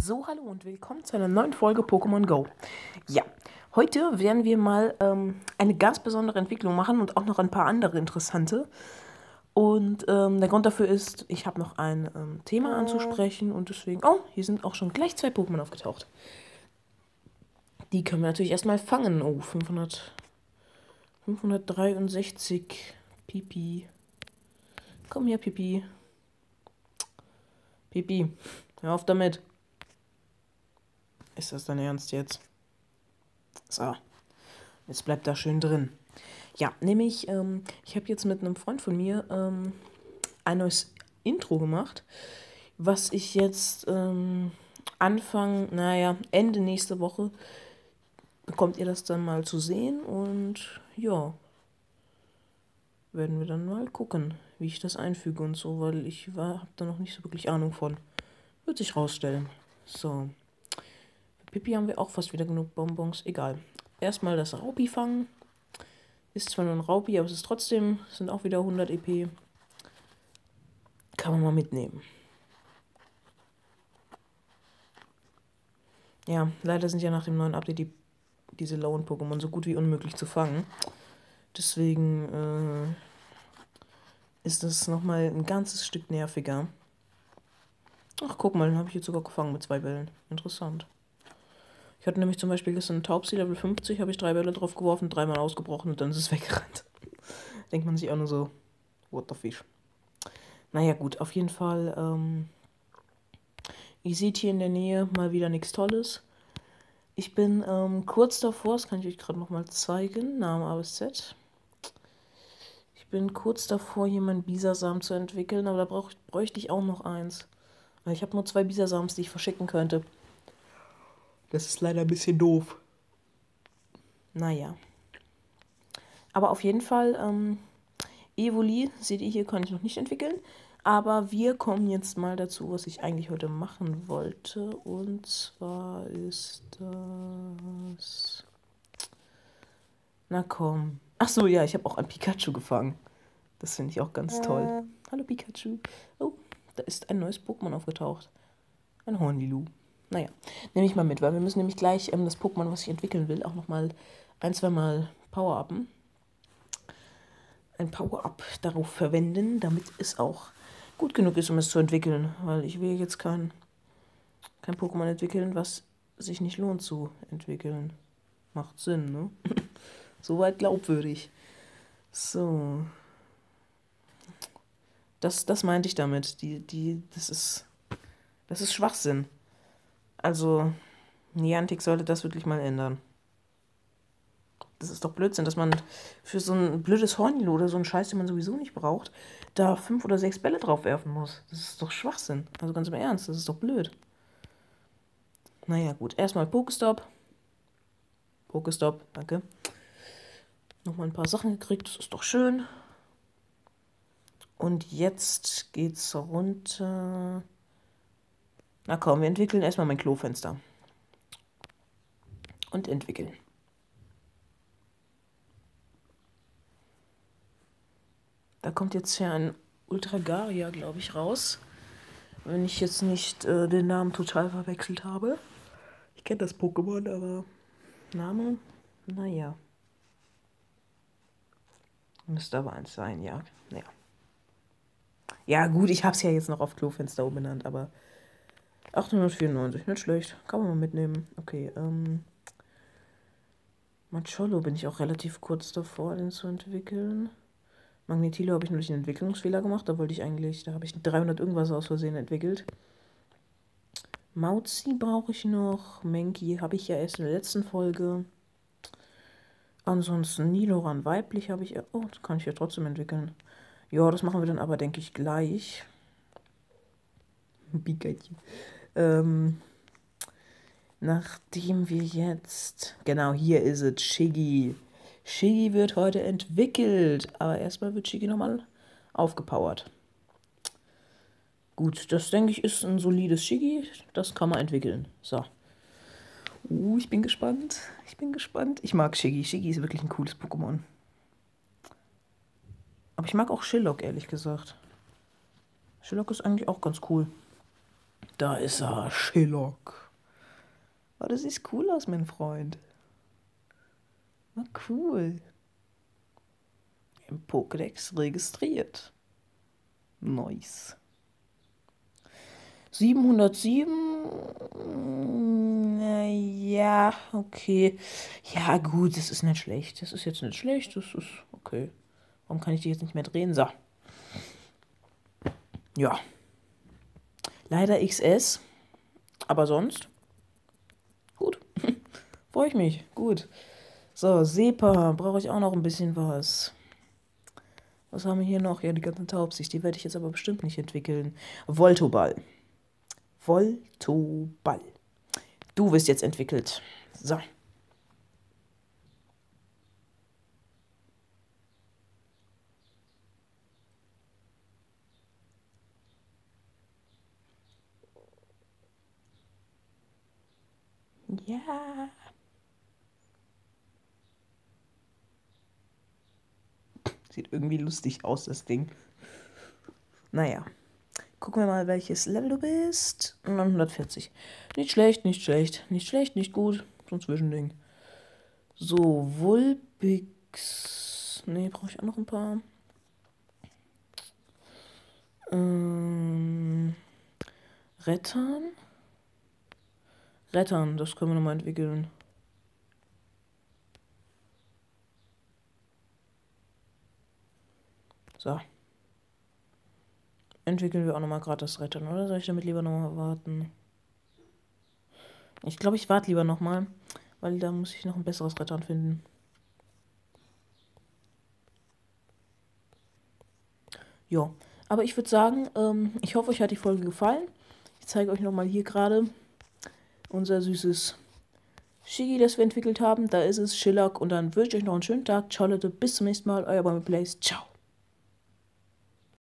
So, hallo und willkommen zu einer neuen Folge Pokémon Go. Ja, heute werden wir mal eine ganz besondere Entwicklung machen und auch noch ein paar andere interessante. Und der Grund dafür ist, ich habe noch ein Thema anzusprechen und deswegen... Oh, hier sind auch schon gleich 2 Pokémon aufgetaucht. Die können wir natürlich erstmal fangen. Oh, 563 Pipi. Komm her, Pipi. Pipi, hör auf damit. Ist das dein Ernst jetzt? So, jetzt bleibt da schön drin. Ja, nämlich, ich habe jetzt mit einem Freund von mir ein neues Intro gemacht, was ich jetzt Ende nächste Woche bekommt ihr das dann mal zu sehen und ja, werden wir dann mal gucken, wie ich das einfüge und so, weil ich habe da noch nicht so wirklich Ahnung von. Wird sich rausstellen. So. Für Pipi haben wir auch fast wieder genug Bonbons. Egal. Erstmal das Raupi fangen. Ist zwar nur ein Raupi, aber es ist trotzdem, sind auch wieder 100 EP. Kann man mal mitnehmen. Ja, leider sind ja nach dem neuen Update diese lauen Pokémon so gut wie unmöglich zu fangen. Deswegen ist das nochmal ein ganzes Stück nerviger. Ach, guck mal, den habe ich jetzt sogar gefangen mit 2 Bällen. Interessant. Ich hatte nämlich zum Beispiel gestern einen Taubsi Level 50, habe ich 3 Bälle drauf geworfen, 3-mal ausgebrochen und dann ist es weggerannt. Denkt man sich auch nur so, what the fish. Naja gut, auf jeden Fall, ihr seht hier in der Nähe mal wieder nichts Tolles. Ich bin kurz davor, das kann ich euch gerade nochmal zeigen, Name A bis Z. Ich bin kurz davor, hier meinen Bisasam zu entwickeln, aber da bräuchte ich auch noch eins. Weil ich habe nur 2 Bisasams, die ich verschicken könnte. Das ist leider ein bisschen doof. Naja. Aber auf jeden Fall, Evoli, seht ihr hier, kann ich noch nicht entwickeln. Aber wir kommen jetzt mal dazu, was ich eigentlich heute machen wollte. Und zwar ist das... Na komm. Ach so, ja, ich habe auch ein Pikachu gefangen. Das finde ich auch ganz toll. Hallo Pikachu. Oh, da ist ein neues Pokémon aufgetaucht. Ein Hornilu. Naja, nehme ich mal mit, weil wir müssen nämlich gleich das Pokémon, was ich entwickeln will, auch nochmal 1-2 Mal Power-Upen. Ein Power-Up darauf verwenden, damit es auch gut genug ist, um es zu entwickeln. Weil ich will jetzt kein Pokémon entwickeln, was sich nicht lohnt zu entwickeln. Macht Sinn, ne? Soweit glaubwürdig. So. Das meinte ich damit. Das ist Schwachsinn. Also, Niantic sollte das wirklich mal ändern. Das ist doch Blödsinn, dass man für so ein blödes Hornilo oder so einen Scheiß, den man sowieso nicht braucht, da 5 oder 6 Bälle drauf werfen muss. Das ist doch Schwachsinn. Also ganz im Ernst, das ist doch blöd. Naja, gut. Erstmal Pokestop. Pokestop, danke. Nochmal ein paar Sachen gekriegt, das ist doch schön. Und jetzt geht's runter. Na komm, wir entwickeln erstmal mein Klofenster. Und entwickeln. Da kommt jetzt ja ein Ultragaria, glaube ich, raus. Wenn ich jetzt nicht den Namen total verwechselt habe. Ich kenne das Pokémon, aber Name, naja. Müsste aber eins sein, ja. Naja. Ja gut, ich habe es ja jetzt noch auf Klofenster umbenannt, aber 894, nicht schlecht. Kann man mal mitnehmen. Okay, Macholo bin ich auch relativ kurz davor, den zu entwickeln. Magnetilo habe ich nur einen Entwicklungsfehler gemacht. Da habe ich 300 irgendwas aus Versehen entwickelt. Mauzi brauche ich noch. Menki habe ich ja erst in der letzten Folge. Ansonsten Nidoran weiblich habe ich... Oh, das kann ich ja trotzdem entwickeln. Ja, das machen wir dann aber, denke ich, gleich. Pikachu. Nachdem wir jetzt... Genau, hier ist es. Shiggy. Shiggy wird heute entwickelt. Aber erstmal wird Shiggy nochmal aufgepowert. Gut, das denke ich ist ein solides Shiggy. Das kann man entwickeln. So. Ich bin gespannt. Ich bin gespannt. Ich mag Shiggy. Shiggy ist wirklich ein cooles Pokémon. Aber ich mag auch Shillock, ehrlich gesagt. Shillock ist eigentlich auch ganz cool. Da ist er, Shillock. Oh, das sieht cool aus, mein Freund. Na cool. Im Pokédex registriert. Nice. 707. Ja, okay. Ja, gut, das ist nicht schlecht. Das ist jetzt nicht schlecht. Das ist okay. Warum kann ich die jetzt nicht mehr drehen? So. Ja. Leider XS. Aber sonst. Gut. Freue ich mich. Gut. So, SEPA. Brauche ich auch noch ein bisschen was. Was haben wir hier noch? Ja, die ganzen Taubsicht. Die werde ich jetzt aber bestimmt nicht entwickeln. Voltoball. Voltoball. Du wirst jetzt entwickelt. So. Ja. Sieht irgendwie lustig aus, das Ding. Naja. Gucken wir mal, welches Level du bist. 940. Nicht schlecht, nicht schlecht. Nicht schlecht, nicht gut. So ein Zwischending. So, Vulpix. Ne, brauche ich auch noch ein paar. Rettern. Rettern, das können wir nochmal entwickeln. So. Entwickeln wir auch nochmal gerade das Rettern, oder soll ich damit lieber nochmal warten? Ich glaube, ich warte lieber nochmal, weil da muss ich noch ein besseres Rettern finden. Ja, aber ich würde sagen, ich hoffe, euch hat die Folge gefallen. Ich zeige euch nochmal hier gerade unser süßes Shiggy, das wir entwickelt haben. Da ist es, Chillack. Und dann wünsche ich euch noch einen schönen Tag. Ciao Leute, bis zum nächsten Mal. Euer Bäume Plays. Ciao.